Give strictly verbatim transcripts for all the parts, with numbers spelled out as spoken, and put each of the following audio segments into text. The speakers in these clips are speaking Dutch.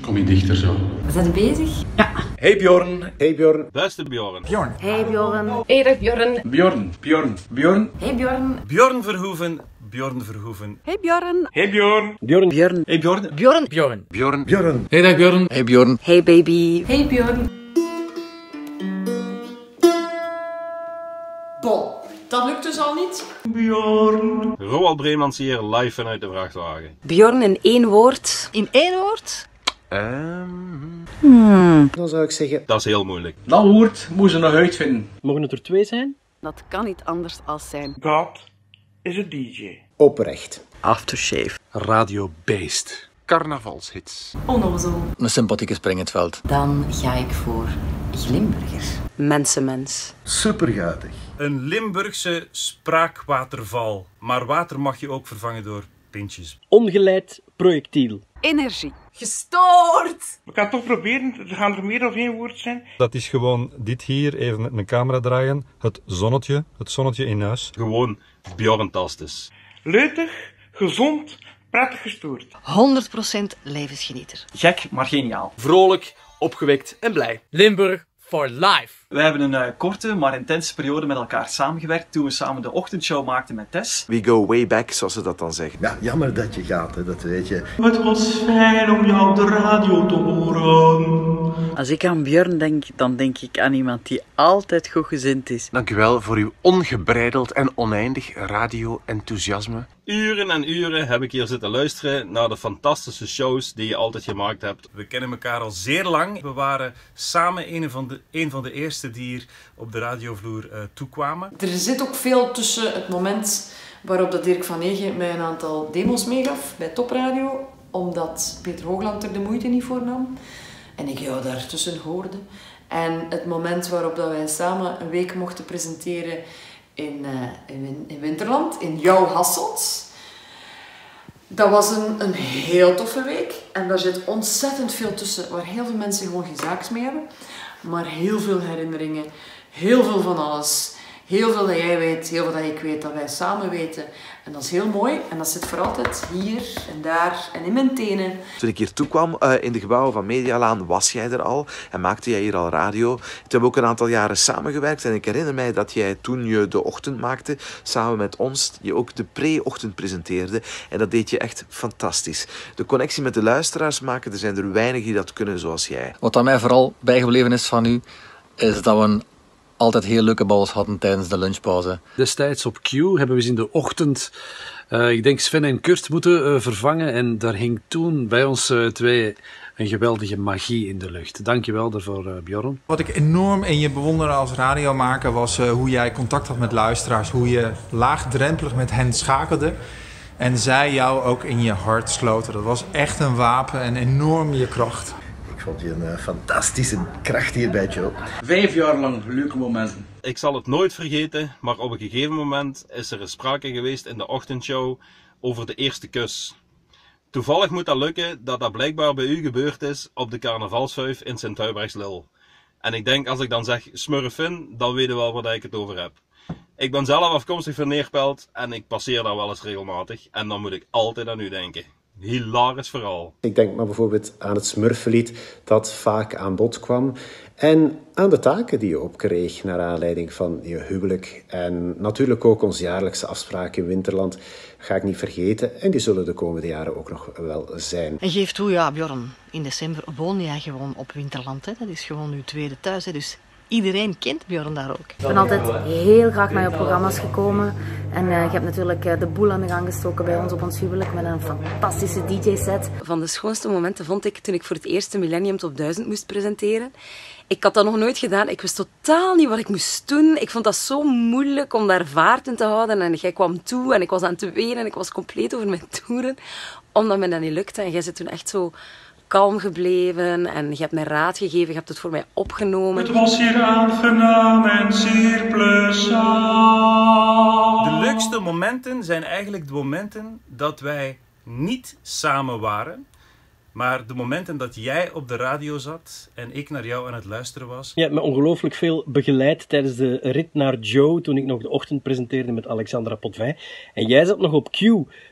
Kom je dichter zo. We zijn bezig? Ja. Hey Bjorn. Hey Bjorn. Beste Bjorn. Bjorn. Hey Bjorn. Hey dag Bjorn. Bjorn. Bjorn. Bjorn. Hey Bjorn. Bjorn Verhoeven. Bjorn Verhoeven. Hey Bjorn. Hey Bjorn. Bjorn. Bjorn. Hey Bjorn. Bjorn. Bjorn. Bjorn. Bjorn. Hey dag Bjorn. Hey Bjorn. Hey baby. Hey Bjorn. Bon, dat lukt dus al niet. Bjorn. Roald Breemans hier live vanuit de vrachtwagen. Bjorn in één woord. In één woord? Um. Hmm. Dan zou ik zeggen... Dat is heel moeilijk. Dat woord moeten ze nog uitvinden. Mogen het er twee zijn? Dat kan niet anders als zijn. God is een D J. Oprecht. Aftershave. Radio-based. Carnavalshits. Onnozel. Een sympathieke springetveld. Dan ga ik voor Glimburger. Mensenmens. Superguitig. Een Limburgse spraakwaterval. Maar water mag je ook vervangen door pintjes. Ongeleid projectiel. Energie. Gestoord! We gaan toch proberen, er gaan er meer dan één woord zijn. Dat is gewoon dit hier, even met mijn camera draaien. Het zonnetje, het zonnetje in huis. Gewoon Bjorntastis. Leutig, gezond, prettig gestoord. honderd procent levensgenieter. Gek, maar geniaal. Vrolijk, opgewekt en blij. Limburg for life. We hebben een uh, korte, maar intense periode met elkaar samengewerkt toen we samen de ochtendshow maakten met Tess. We go way back, zoals ze dat dan zeggen. Ja, jammer dat je gaat, hè, dat weet je. Het was fijn om jou op de radio te horen. Als ik aan Bjorn denk, dan denk ik aan iemand die altijd goed gezind is. Dank u wel voor uw ongebreideld en oneindig radio-enthousiasme. Uren en uren heb ik hier zitten luisteren naar de fantastische shows die je altijd gemaakt hebt. We kennen elkaar al zeer lang. We waren samen een van de, een van de eerste die hier op de radiovloer uh, toekwamen. Er zit ook veel tussen het moment waarop dat Dirk van Egen mij een aantal demos meegaf bij Topradio, omdat Peter Hoogland er de moeite niet voor nam en ik jou daartussen hoorde. En het moment waarop dat wij samen een week mochten presenteren in, uh, in, in Winterland, in jouw Hasselt. Dat was een, een heel toffe week en daar zit ontzettend veel tussen waar heel veel mensen gewoon geen zaaks mee hebben. Maar heel veel herinneringen, heel veel van alles. Heel veel dat jij weet, heel veel dat ik weet, dat wij samen weten. En dat is heel mooi en dat zit voor altijd hier en daar en in mijn tenen. Toen ik hier toekwam uh, in de gebouwen van Medialaan was jij er al en maakte jij hier al radio. Toen hebben we ook een aantal jaren samengewerkt en ik herinner mij dat jij toen je de ochtend maakte, samen met ons, je ook de pre-ochtend presenteerde. En dat deed je echt fantastisch. De connectie met de luisteraars maken, er zijn er weinig die dat kunnen zoals jij. Wat aan mij vooral bijgebleven is van u, is dat we een altijd heel leuke babbels hadden tijdens de lunchpauze. Destijds op Q hebben we ze in de ochtend, uh, ik denk Sven en Kurt moeten uh, vervangen. En daar hing toen bij ons uh, twee een geweldige magie in de lucht. Dankjewel daarvoor, uh, Bjorn. Wat ik enorm in je bewonderde als radiomaker was uh, hoe jij contact had met luisteraars. Hoe je laagdrempelig met hen schakelde. En zij jou ook in je hart sloten. Dat was echt een wapen en enorm je kracht. Ik vond je een uh, fantastische kracht hier bij Joe. Vijf jaar lang leuke momenten. Ik zal het nooit vergeten, maar op een gegeven moment is er sprake geweest in de ochtendshow over de eerste kus. Toevallig moet dat lukken dat dat blijkbaar bij u gebeurd is op de carnavalsvuif in Sint-Huybrechtslil. En ik denk als ik dan zeg smurfin, dan weet je wel waar ik het over heb. Ik ben zelf afkomstig van Neerpelt en ik passeer daar wel eens regelmatig. En dan moet ik altijd aan u denken. Hilarisch verhaal. Ik denk maar bijvoorbeeld aan het Smurfenlied dat vaak aan bod kwam. En aan de taken die je opkreeg naar aanleiding van je huwelijk. En natuurlijk ook onze jaarlijkse afspraken in Winterland ga ik niet vergeten. En die zullen de komende jaren ook nog wel zijn. En geef toe, ja Bjorn, in december woon jij gewoon op Winterland. Hè? Dat is gewoon uw tweede thuis, hè? Dus iedereen kent Bjorn daar ook. Ik ben altijd heel graag naar je programma's gekomen. En uh, je hebt natuurlijk uh, de boel aan de gang gestoken bij ons op ons huwelijk met een fantastische D J-set. Van de schoonste momenten vond ik toen ik voor het eerst de Millennium Top duizend moest presenteren. Ik had dat nog nooit gedaan. Ik wist totaal niet wat ik moest doen. Ik vond dat zo moeilijk om daar vaart in te houden. En jij kwam toe en ik was aan het wenen en ik was compleet over mijn toeren. Omdat me dat niet lukte. En jij zit toen echt zo kalm gebleven en je hebt mij raad gegeven, je hebt het voor mij opgenomen. Het was hier aangenaam en zeer plezant. De leukste momenten zijn eigenlijk de momenten dat wij niet samen waren, maar de momenten dat jij op de radio zat en ik naar jou aan het luisteren was. Je hebt me ongelooflijk veel begeleid tijdens de rit naar Joe, toen ik nog de ochtend presenteerde met Alexandra Potvin. En jij zat nog op Q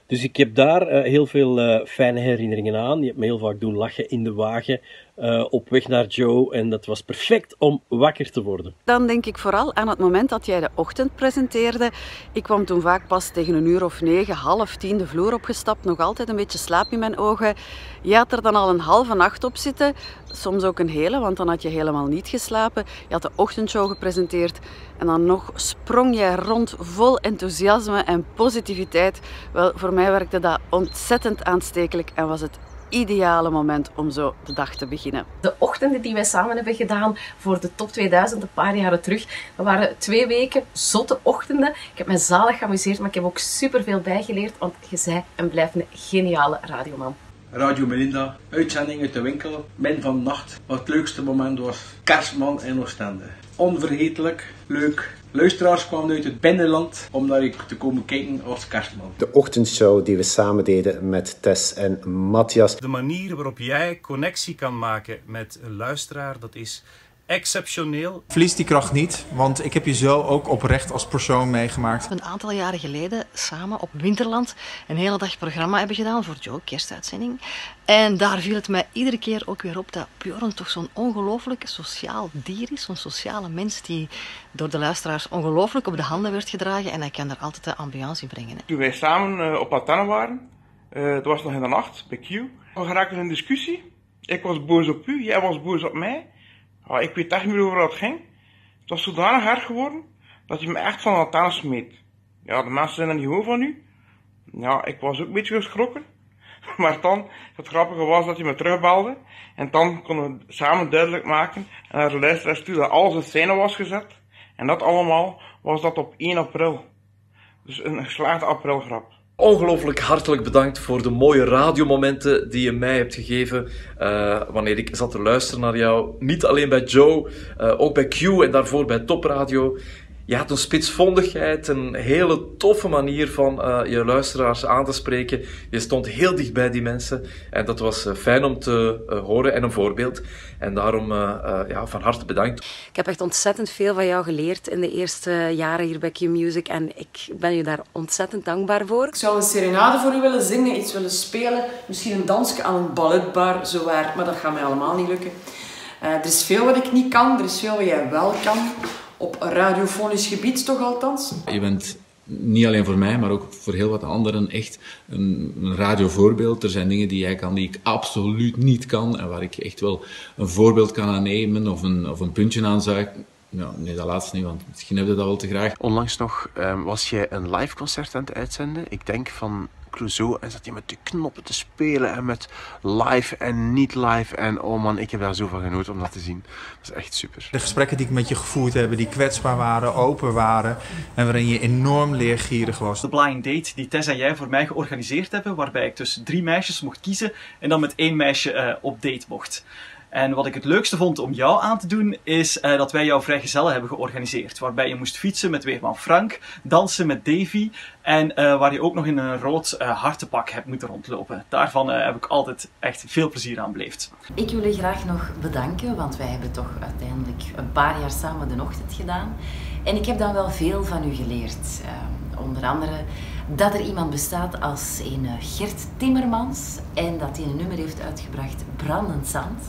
Dus ik heb daar uh, heel veel uh, fijne herinneringen aan. Je hebt me heel vaak doen lachen in de wagen, uh, op weg naar Joe. En dat was perfect om wakker te worden. Dan denk ik vooral aan het moment dat jij de ochtend presenteerde. Ik kwam toen vaak pas tegen een uur of negen, half tien de vloer opgestapt. Nog altijd een beetje slaap in mijn ogen. Je had er dan al een halve nacht op zitten. Soms ook een hele, want dan had je helemaal niet geslapen. Je had de ochtendshow gepresenteerd. En dan nog sprong jij rond vol enthousiasme en positiviteit. Wel, voor mij werkte dat ontzettend aanstekelijk en was het ideale moment om zo de dag te beginnen. De ochtenden die wij samen hebben gedaan voor de top tweeduizend een paar jaren terug, dat waren twee weken zotte ochtenden. Ik heb me zalig geamuseerd, maar ik heb ook superveel bijgeleerd, want je zei en blijft een geniale radioman. Radio Melinda, uitzending uit de winkel, min van de nacht. Wat het leukste moment was Kerstman in Oostende. Onvergetelijk, leuk. Luisteraars kwamen uit het binnenland om naar ik te komen kijken als kerstman. De ochtendshow die we samen deden met Tess en Matthias. De manier waarop jij connectie kan maken met een luisteraar, dat is exceptioneel. Verlies die kracht niet, want ik heb je zo ook oprecht als persoon meegemaakt. Een aantal jaren geleden samen op Winterland een hele dag programma hebben gedaan voor Joe, kerstuitzending. En daar viel het mij iedere keer ook weer op dat Björn toch zo'n ongelooflijk sociaal dier is. Zo'n sociale mens die door de luisteraars ongelooflijk op de handen werd gedragen. En hij kan er altijd de ambiance in brengen. Hè. Toen wij samen uh, op Atana waren, uh, dat was nog in de nacht bij Q. We geraakten in een discussie. Ik was boos op u, jij was boos op mij. Ja, ik weet echt niet meer over wat het ging. Het was zodanig hard geworden dat je me echt van Atana smeet. Ja, de mensen zijn er niet gewoon van u. Ja, ik was ook een beetje geschrokken. Maar dan, het grappige was dat je me terugbelde. En dan konden we samen duidelijk maken en naar de luisteraars toe dat alles in scène was gezet. En dat allemaal was dat op één april. Dus een geslaagde aprilgrap. Ongelooflijk hartelijk bedankt voor de mooie radiomomenten die je mij hebt gegeven uh, wanneer ik zat te luisteren naar jou. Niet alleen bij Joe, uh, ook bij Q en daarvoor bij Top Radio. Je had een spitsvondigheid, een hele toffe manier van uh, je luisteraars aan te spreken. Je stond heel dicht bij die mensen en dat was uh, fijn om te uh, horen en een voorbeeld. En daarom uh, uh, ja, van harte bedankt. Ik heb echt ontzettend veel van jou geleerd in de eerste jaren hier bij Q Music en ik ben je daar ontzettend dankbaar voor. Ik zou een serenade voor u willen zingen, iets willen spelen, misschien een dansje aan een balletbar, zowaar, maar dat gaat mij allemaal niet lukken. Uh, er is veel wat ik niet kan, er is veel wat jij wel kan. Op radiofonisch gebied toch althans? Je bent niet alleen voor mij, maar ook voor heel wat anderen echt een, een radiovoorbeeld. Er zijn dingen die jij kan die ik absoluut niet kan en waar ik echt wel een voorbeeld kan aan nemen of een, of een puntje aan zou. Nou, nee, dat laatste niet, want misschien heb je dat wel te graag. Onlangs nog um, was jij een live concert aan het uitzenden. Ik denk van Clouseau en zat je met de knoppen te spelen en met live en niet live. En oh man, ik heb daar zo van genoten om dat te zien. Dat is echt super. De gesprekken die ik met je gevoerd heb, die kwetsbaar waren, open waren en waarin je enorm leergierig was. De blind date die Tess en jij voor mij georganiseerd hebben, waarbij ik tussen drie meisjes mocht kiezen en dan met één meisje uh, op date mocht. En wat ik het leukste vond om jou aan te doen, is uh, dat wij jouw vrijgezellen hebben georganiseerd. Waarbij je moest fietsen met weerman Frank, dansen met Davy en uh, waar je ook nog in een rood uh, hartenpak hebt moeten rondlopen. Daarvan uh, heb ik altijd echt veel plezier aan beleefd. Ik wil u graag nog bedanken, want wij hebben toch uiteindelijk een paar jaar samen de ochtend gedaan. En ik heb dan wel veel van u geleerd. Uh, onder andere dat er iemand bestaat als een Gert Timmermans en dat hij een nummer heeft uitgebracht, Brandend Zand.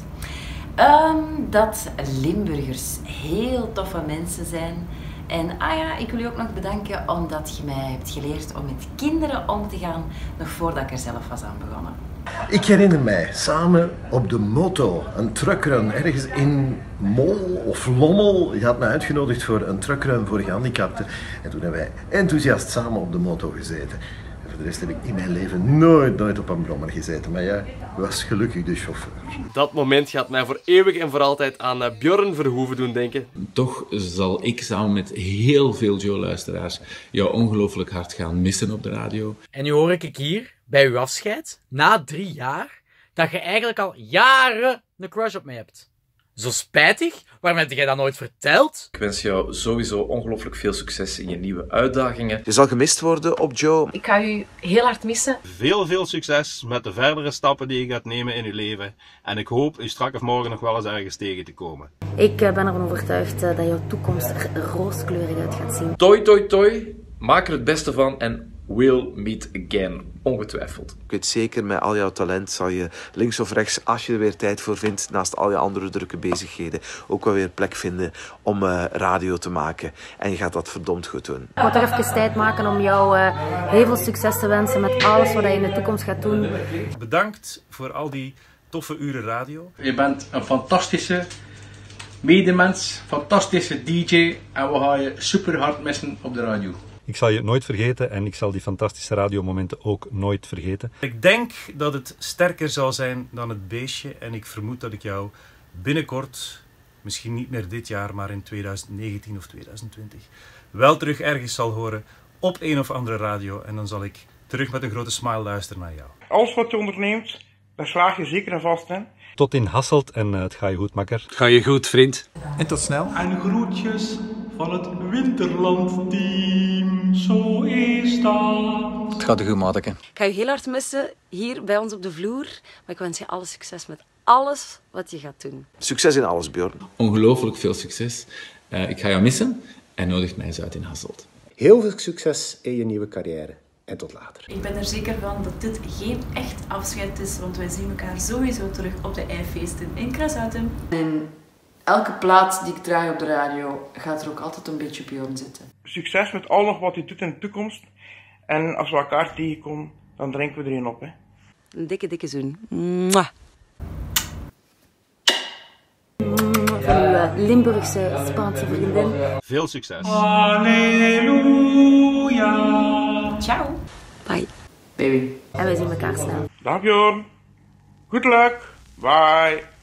Um, dat Limburgers heel toffe mensen zijn. En ah ja, ik wil je ook nog bedanken omdat je mij hebt geleerd om met kinderen om te gaan, nog voordat ik er zelf was aan begonnen. Ik herinner mij, samen op de moto, een truckrun, ergens in Mol of Lommel. Je had me uitgenodigd voor een truckrun voor gehandicapten. En toen hebben wij enthousiast samen op de moto gezeten. En voor de rest heb ik in mijn leven nooit, nooit op een brommer gezeten. Maar jij was gelukkig de chauffeur. Dat moment gaat mij voor eeuwig en voor altijd aan Björn Verhoeven doen denken. Toch zal ik samen met heel veel Joe-luisteraars jou ongelooflijk hard gaan missen op de radio. En nu hoor ik hier, bij uw afscheid, na drie jaar, dat je eigenlijk al jaren een crush op mij hebt. Zo spijtig? Waarom heb jij dat nooit verteld? Ik wens jou sowieso ongelooflijk veel succes in je nieuwe uitdagingen. Je zal gemist worden op Joe. Ik ga u heel hard missen. Veel, veel succes met de verdere stappen die je gaat nemen in uw leven. En ik hoop u strak of morgen nog wel eens ergens tegen te komen. Ik ben ervan overtuigd dat jouw toekomst er rooskleurig uit gaat zien. Toi, toi, toi. Maak er het beste van en we'll meet again. Ongetwijfeld. Ik weet zeker, met al jouw talent zal je links of rechts, als je er weer tijd voor vindt, naast al je andere drukke bezigheden, ook wel weer plek vinden om uh, radio te maken. En je gaat dat verdomd goed doen. Ik wil toch even tijd maken om jou uh, heel veel succes te wensen met alles wat je in de toekomst gaat doen. Bedankt voor al die toffe uren radio. Je bent een fantastische medemens, fantastische D J en we gaan je super hard missen op de radio. Ik zal je nooit vergeten en ik zal die fantastische radiomomenten ook nooit vergeten. Ik denk dat het sterker zal zijn dan het beestje en ik vermoed dat ik jou binnenkort, misschien niet meer dit jaar, maar in twintig negentien of twintig twintig, wel terug ergens zal horen op een of andere radio en dan zal ik terug met een grote smile luisteren naar jou. Alles wat je onderneemt, daar slaag je zeker en vast in. Tot in Hasselt en uh, het gaat je goed, makker. Het gaat je goed, vriend. En tot snel. En groetjes van het Winterland-team, zo is dat. Het gaat je goed, mateke. Ik ga je heel hard missen hier bij ons op de vloer, maar ik wens je alle succes met alles wat je gaat doen. Succes in alles, Björn. Ongelooflijk veel succes. Uh, ik ga jou missen en nodig mij eens uit in Hasselt. Heel veel succes in je nieuwe carrière. En tot later. Ik ben er zeker van dat dit geen echt afscheid is, want wij zien elkaar sowieso terug op de eifeesten in Krasautum. En elke plaat die ik draai op de radio gaat er ook altijd een beetje Björn zitten. Succes met al nog wat je doet in de toekomst. En als we elkaar tegenkomen, dan drinken we er een op. Hè. Een dikke, dikke zoen. Mwah. Van uw Limburgse Spaanse vriendin. Veel succes. Halleluja. Ciao. Bye. Baby. En wij zien elkaar snel. Dag Björn. Good luck. Bye.